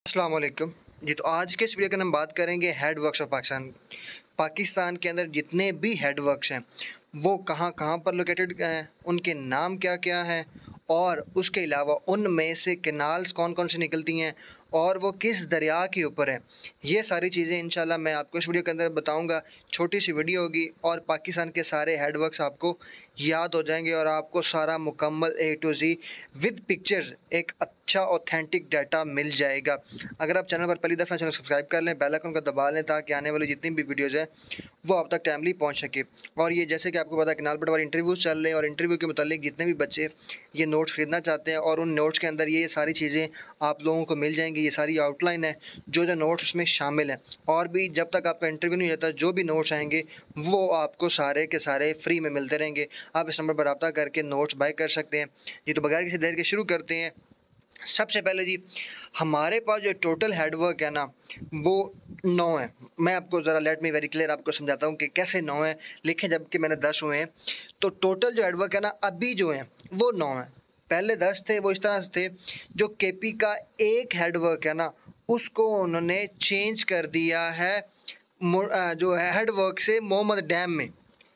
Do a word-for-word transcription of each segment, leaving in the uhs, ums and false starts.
अस्सलाम वालेकुम जी। तो आज के इस वीडियो के अंदर हम बात करेंगे हेडवर्क्स ऑफ पाकिस्तान। पाकिस्तान के अंदर जितने भी हेडवर्क्स हैं वो कहाँ कहाँ पर लोकेटेड हैं, उनके नाम क्या क्या हैं और उसके अलावा उनमें से कैनाल्स कौन कौन सी निकलती हैं और वो किस दरिया के ऊपर है। ये सारी चीज़ें इंशाल्लाह मैं आपको इस वीडियो के अंदर बताऊंगा। छोटी सी वीडियो होगी और पाकिस्तान के सारे हेडवर्क्स आपको याद हो जाएंगे और आपको सारा मुकम्मल A to Z with pictures एक अच्छा ऑथेंटिक डाटा मिल जाएगा। अगर आप चैनल पर पहली दफ़ा चैनल सब्सक्राइब कर लें, बेल आइकन को दबा लें ताकि आने वाली जितनी भी वीडियोज़ हैं वो आप तक टाइमली पहुँच सके। और ये जैसे कि आपको पता है कैनाल पटवारी इंटरव्यूज़ चल रहे हैं और इंटरव्यू के मुतालिक जितने भी बच्चे ये नोट्स ख़रीदना चाहते हैं और उन नोट्स के अंदर ये सारी चीज़ें आप लोगों को मिल जाएंगी। ये सारी आउटलाइन है जो जो नोट्स उसमें शामिल हैं। और भी जब तक आपका इंटरव्यू नहीं होता जो भी नोट्स आएंगे वो आपको सारे के सारे फ्री में मिलते रहेंगे। आप इस नंबर पर रब्ता करके नोट्स बाय कर सकते हैं जी। तो बगैर किसी देर के शुरू करते हैं। सबसे पहले जी हमारे पास जो टोटल हेडवर्क है ना वो नौ है। मैं आपको ज़रा लेट मी वेरी क्लियर आपको समझाता हूँ कि कैसे नौ है लिखे जबकि मैंने दस हुए हैं। तो टोटल जो हेडवर्क है ना अभी जो है वो नौ है। पहले दस थे, वो इस तरह से थे। जो केपी का एक हेडवर्क है ना उसको उन्होंने चेंज कर दिया है जो हेडवर्क से मोहम्मद डैम में।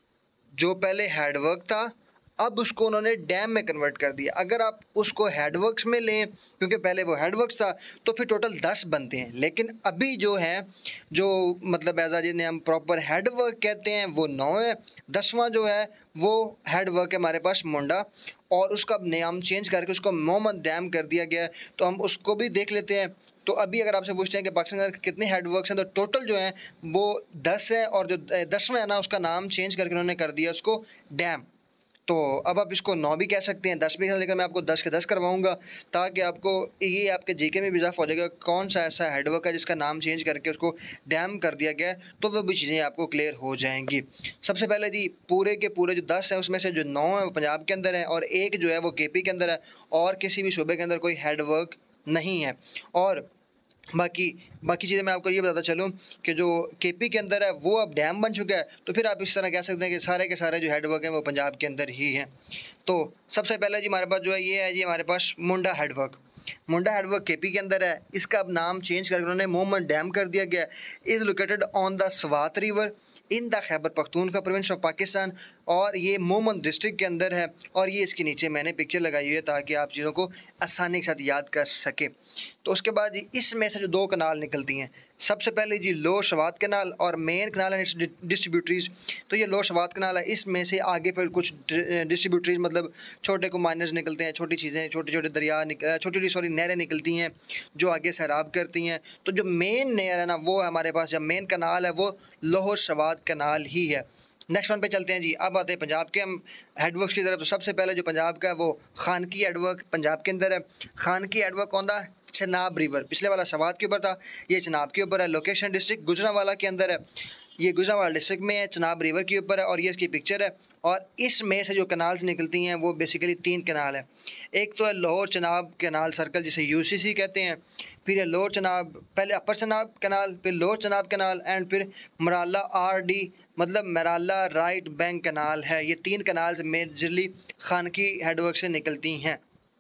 जो पहले हेडवर्क था अब उसको उन्होंने डैम में कन्वर्ट कर दिया। अगर आप उसको हेडवर्क्स में लें क्योंकि पहले वो हेडवर्क्स था तो फिर टोटल दस बनते हैं। लेकिन अभी जो है जो मतलब एज जिन्हें हम प्रॉपर हेडवर्क कहते हैं वो नौ है। दसवां जो है वो हेडवर्क है हमारे पास मुंडा और उसका नाम चेंज करके उसको मोहम्मद डैम कर दिया गया है। तो हम उसको भी देख लेते हैं। तो अभी अगर आपसे पूछते हैं कि पाकिस्तान के कितने हेडवर्क्स हैं तो टोटल जो हैं वो दस हैं और जो दसवें है ना उसका नाम चेंज करके उन्होंने कर दिया उसको डैम। तो अब आप इसको नौ भी कह सकते हैं, दस भी कह, लेकिन मैं आपको दस के दस करवाऊंगा ताकि आपको ये आपके जीके में भी इजाफा हो जाएगा कौन सा ऐसा हेडवर्क है जिसका नाम चेंज करके उसको डैम कर दिया गया है। तो वो भी चीज़ें आपको क्लियर हो जाएंगी। सबसे पहले जी पूरे के पूरे जो दस हैं उसमें से जो नौ है वो पंजाब के अंदर है और एक जो है वो के पी के अंदर है और किसी भी सूबे के अंदर कोई हेडवर्क नहीं है। और बाकी बाकी चीज़ें मैं आपको ये बताता चलूँ कि जो केपी के अंदर है वो अब डैम बन चुका है। तो फिर आप इस तरह कह सकते हैं कि सारे के सारे जो हेडवर्क हैं वो पंजाब के अंदर ही हैं। तो सबसे पहले जी हमारे पास जो है ये है जी हमारे पास Munda headwork. Munda headwork KP के अंदर है। इसका अब नाम चेंज करके उन्होंने मोहम्मद डैम कर दिया गया। Is located on the Swat river in the Khyber Pakhtunkhwa province of Pakistan और ये मोहम्मद डिस्ट्रिक्ट के अंदर है। और ये इसके नीचे मैंने पिक्चर लगाई हुई है ताकि आप चीज़ों को आसानी के साथ याद कर सकें। तो उसके बाद जी इसमें से जो दो कनाल निकलती हैं सबसे पहले जी लोअर स्वात कनाल और main canal and its distributaries. तो ये लोअर स्वात कनाल है। इसमें से आगे फिर कुछ डिस्ट्रीब्यूटरीज मतलब छोटे को माइनर्स निकलते हैं, छोटी चीज़ें छोटे छोटे दरिया छोटी छोटी सॉरी नहरें निकलती हैं जो आगे सैराब करती हैं। तो जो मेन नहर है ना वो हमारे पास जब मेन कनाल है वो लोअर स्वात कनाल ही है। नेक्स्ट वन पे चलते हैं जी। अब आते हैं पंजाब के हम हेडवर्क्स की तरफ। तो सबसे पहले जो पंजाब का है वो खानकी हेडवर्क पंजाब के अंदर है। खानकी हेडवर्क कौन था? चनाब रिवर। पिछले वाला स्वात के ऊपर था, ये चनाब के ऊपर है। लोकेशन डिस्ट्रिक्ट गुजरांवाला के अंदर है। ये गुजरांवाला डिस्ट्रिक्ट में है, चनाब रिवर के ऊपर है और ये इसकी पिक्चर है। और इसमें से जो कनाल्स निकलती हैं वो बेसिकली तीन कनाल है। एक तो है लाहौर चनाब कनाल सर्कल जिसे यू सी सी कहते हैं, फिर है लोअर चनाब पहले अपर चनाब कनाल, फिर लोअर चनाब कनाल एंड फिर मराला आर डी मतलब मराला राइट बैंक कनाल है। ये तीन कनाल्स मेजरली खानकी हेडवर्क से निकलती हैं।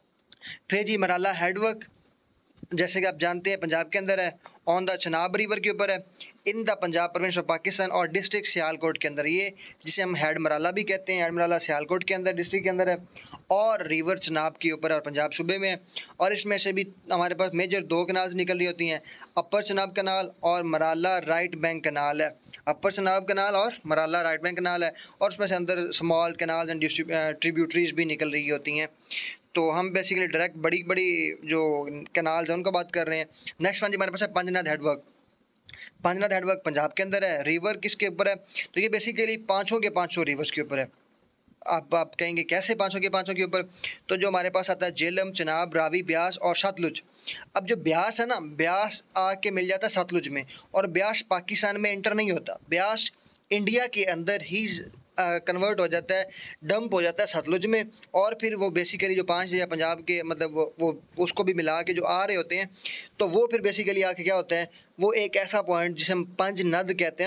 फिर जी मराला हेडवर्क जैसे कि आप जानते हैं पंजाब के अंदर है, ऑन द चनाब रिवर के ऊपर है, in the Punjab province of Pakistan और डिस्ट्रिक्ट सियालकोट के अंदर। ये जिसे हम हेड मराला भी कहते हैं, हेड मराला सियालकोट के अंदर डिस्ट्रिक्ट के अंदर है और रिवर चनाब के ऊपर और पंजाब सूबे में है। और इसमें से भी हमारे पास मेजर दो कनाल्स निकल रही होती हैं, अपर चनाब कनाल और मराला राइट बैंक कनाल है। अपर चनाब कनाल और मराला राइट बैंक कनाल है और उसमें से अंदर स्मॉल कनाल्स एंड ट्रिब्यूटरीज भी निकल रही होती हैं। तो हम बेसिकली डायरेक्ट बड़ी बड़ी जो कनाल्स हैं उनका बात कर रहे हैं। नेक्स्ट वन जी हमारे पास है पंजनाद हेडवर्क। पंजनाद हेडवर्क पंजाब के अंदर है। रिवर किसके ऊपर है? तो ये बेसिकली पाँचों के पाँचों रिवर्स के ऊपर है। आप आप कहेंगे कैसे पाँचों के पाँचों के ऊपर? तो जो हमारे पास आता है झेलम, चनाब, रावी, ब्यास और सतलुज। अब जो ब्यास है ना, ब्यास आके मिल जाता है सतलुज में और ब्यास पाकिस्तान में एंटर नहीं होता। ब्यास इंडिया के अंदर ही कन्वर्ट हो जाता है, डंप हो जाता है सतलुज में और फिर वो बेसिकली जो पांच या पंजाब के मतलब वो, वो उसको भी मिला के जो आ रहे होते हैं तो वो फिर बेसिकली आके क्या होता है वो एक ऐसा पॉइंट जिसे हम पंज नद कहते हैं ना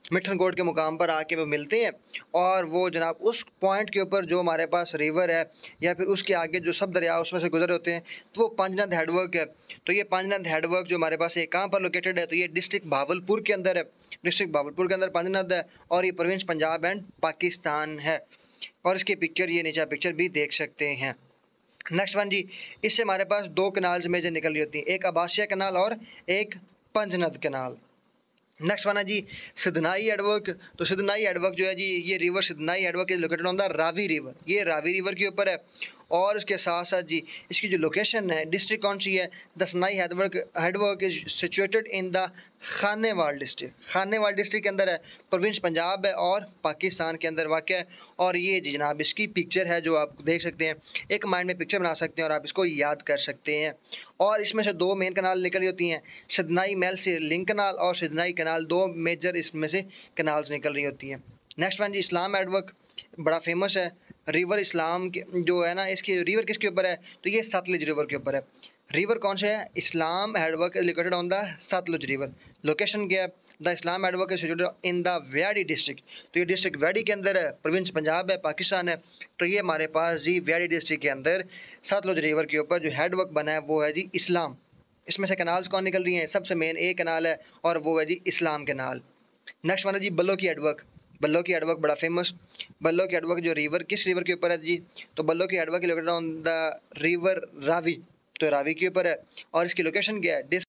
मिठन कोट के मुकाम पर आके वो मिलते हैं और वो जनाब उस पॉइंट के ऊपर जो हमारे पास रिवर है या फिर उसके आगे जो सब दरिया उसमें से गुजर होते हैं तो वो पांचनद हेडवर्क है। तो ये पांचनद हेडवर्क जो हमारे पास है कहाँ पर लोकेटेड है, तो ये डिस्ट्रिक्ट भावलपुर के अंदर है। डिस्ट्रिक्ट भावलपुर के अंदर पांचनद है और ये प्रोविंस पंजाब एंड पाकिस्तान है। और इसकी पिक्चर ये नीचे पिक्चर भी देख सकते हैं। नेक्स्ट वन जी, इससे हमारे पास दो कनाल्स मेजर निकल रही होती हैं, एक अबासिया कनाल और एक पंजनद कनाल। नेक्स्ट वन है जी सिद्धनाई हेडवर्क। तो सिद्धनाई हेडवर्क जो है जी ये river Sidhnai headwork is located on the Ravi river, ये रावी रिवर के ऊपर है। और इसके साथ साथ जी इसकी जो लोकेशन है डिस्ट्रिक्ट कौन सी है, the Sidhnai headwork headwork is situated in the Khanewal district, Khanewal district के अंदर है, प्रोविंस पंजाब है और पाकिस्तान के अंदर वाक़ है। और ये जी जनाब इसकी पिक्चर है जो आप देख सकते हैं, एक माइंड में पिक्चर बना सकते हैं और आप इसको याद कर सकते हैं। और इसमें से दो मेन कनाल निकली होती हैं, सिद्धनाई मैल से लिंक कनाल और सिद्धनाई कनाल, दो मेजर इसमें से कनाल्स निकल रही होती हैं। नेक्स्ट वन जी इस्लाम हेडवर्क, बड़ा फेमस है रिवर इस्लाम के जो है ना, इसकी रिवर किसके ऊपर है, तो ये सतलुज रिवर के ऊपर है। रिवर कौन सा है, Islam headwork is located on the Sutlej river. Location क्या है, the Islam headwork is situated in the Vehari district, तो ये डिस्ट्रिक्ट व्याडी के अंदर है, प्रोविंस पंजाब है, पाकिस्तान है। तो ये हमारे पास जी व्याडी डिस्ट्रिक्ट के अंदर सतलुज रिवर के ऊपर जो हेडवर्क बना है वो है जी इस्लाम। इसमें से कनाल्स कौन निकल रही हैं, सबसे मेन एक कनाल है और वो है जी इस्लाम कनाल। नेक्स्ट वन है जी बल्लो की हेडवर्क। बल्लो की हेडवर्क बड़ा फेमस, बल्लो की हेडवर्क जो रिवर किस रिवर के ऊपर है जी, तो Balloki headwork located on the river Ravi, तो रावी के ऊपर है। और इसकी लोकेशन क्या है,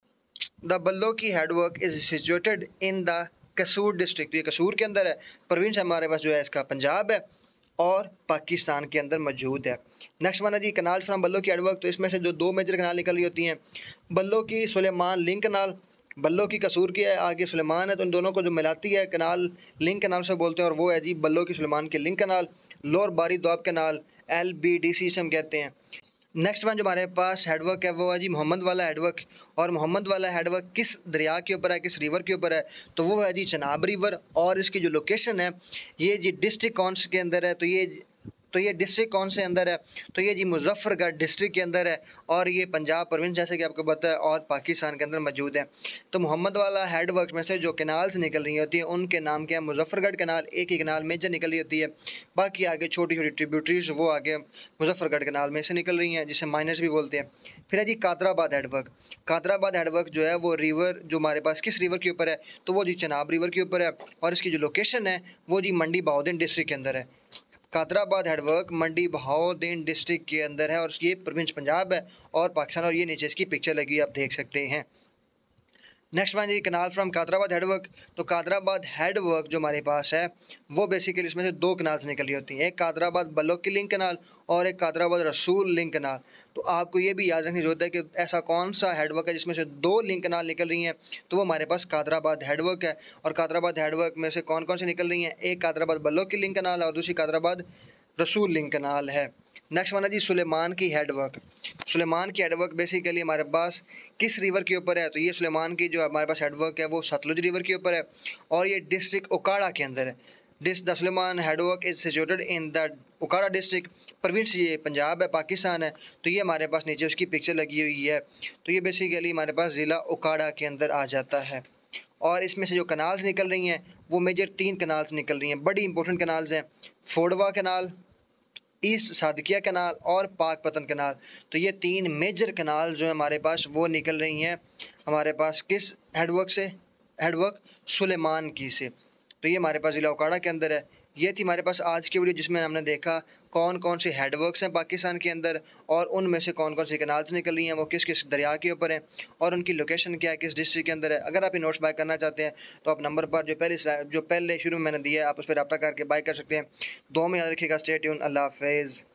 the Balloki headwork is situated in the Kasur district, ये कसूर के अंदर है, प्रोविंस हमारे पास जो है इसका पंजाब है और पाकिस्तान के अंदर मौजूद है। नेक्स्ट वन है जी कनाल्स फ्राम बल्लो की हेडवर्क। तो इसमें से जो दो मेजर कनाल निकल रही होती हैं, बल्लो की सुलेमान लिंक कनाल, बल्लो की कसूर की है, आगे सुलेमान है, तो इन दोनों को जो मिलाती है कनाल लिंक कनाल से बोलते हैं और वो है जी बल्लो की सुलेमान के link canal, lower Bari Doab canal, L B D C से हम कहते हैं। नेक्स्ट वन जो हमारे पास हेडवर्क है वो है जी मोहम्मद वाला हेडवर्क। और मोहम्मद वाला हेडवर्क किस दरिया के ऊपर है, किस रिवर के ऊपर है, तो वो है जी चनाब रिवर। और इसकी जो लोकेशन है ये जी डिस्ट्रिक्ट कौन से के अंदर है, तो ये तो ये डिस्ट्रिक्ट कौन से अंदर है, तो ये जी मुजफ्फरगढ़ डिस्ट्रिक्ट के अंदर है और ये पंजाब प्रोविंस जैसे कि आपको पता है और पाकिस्तान के अंदर मौजूद है। तो मोहम्मद वाला हेडवर्क में से जो कैनाल्स निकल रही होती हैं उनके नाम क्या है, मुजफ्फरगढ़ कैनाल, एक ही कैनाल मेजर निकल रही होती है, बाकी आगे छोटी छोटी ट्रिब्यूटरीज वो आगे मुजफ्फरगढ़ कैनाल में से निकल रही हैं जिसे माइनस भी बोलते हैं। फिर है जी कादराबाद हेडवर्क। कादराबाद हेडवर्क जो है वो रिवर जो हमारे पास किस रिवर के ऊपर है, तो वो जी चनाब रिवर के ऊपर है और इसकी जो लोकेशन है वो जी मंडी बहाउद्दीन डिस्ट्रिक्ट के अंदर है। कादराबाद हेडवर्क मंडी बहाउद्दीन डिस्ट्रिक्ट के अंदर है और ये प्रोविंस पंजाब है और पाकिस्तान, और ये नीचे इसकी पिक्चर लगी आप देख सकते हैं। नेक्स्ट वन जी कनाल फ्राम कादराबाद हेडवर्क। तो कादराबाद हेडवर्क जो हमारे पास है वो बेसिकली इसमें से दो कनाल्स निकल रही होती हैं, एक कादराबाद बल्लोक की लिंक कनाल और एक कादराबाद रसूल लिंक कनाल। तो आपको ये भी याद रखने की जरूरत है कि ऐसा कौन सा हेडवर्क है जिसमें से दो लिंक कनाल निकल रही हैं, तो वो हमारे पास कादराबाद हेडवर्क है। और कादराबाद हेडवर्क में से कौन कौन से निकल रही हैं, एक कादराबाद बल्लोक की लिंक कनाल और दूसरी कादराबाद रसूल लिंक कनाल है। नेक्स्ट वन है जी सुलेमान की हेडवर्क। सुलेमान की हेडवर्क बेसिकली हमारे पास किस रिवर के ऊपर है, तो ये सुलेमान की जो हमारे पास हेडवर्क है वो सतलुज रिवर के ऊपर है और ये डिस्ट्रिक्ट ओकाड़ा के अंदर है। This the Suleman headwork is situated in the Okara district, province ये पंजाब है, पाकिस्तान है। तो ये हमारे पास नीचे उसकी पिक्चर लगी हुई है, तो ये बेसिकली हमारे पास ज़िला ओकाड़ा के अंदर आ जाता है। और इसमें से जो कनाल्स निकल रही हैं वो मेजर तीन कनाल्स निकल रही हैं, बड़ी इंपॉर्टेंट कनाल्स हैं, फोड़वा कनाल, ईस्ट सादकिया कनाल और पाक पतन कनाल। तो ये तीन मेजर कनाल जो है हमारे पास वो निकल रही हैं हमारे पास किस हेडवर्क से, हेडवर्क सुलेमान की से। तो ये हमारे पास ज़िला ओकाड़ा के अंदर है। ये थी हमारे पास आज की वीडियो जिसमें हमने देखा कौन कौन से हेडवर्क्स हैं पाकिस्तान के अंदर और उनमें से कौन कौन सी कनाल्स निकल रही हैं, वो किस किस दरिया के ऊपर हैं और उनकी लोकेशन क्या है, किस डिस्ट्रिक्ट के अंदर है। अगर आप ये नोट्स बाय करना चाहते हैं तो आप नंबर पर जो पहले जो पहले शुरू में मैंने दिया है आप उस पर रब्ता करके बाय कर सकते हैं। दो में याद रखिएगा। Stay tune. अल्लाह हाफिज़।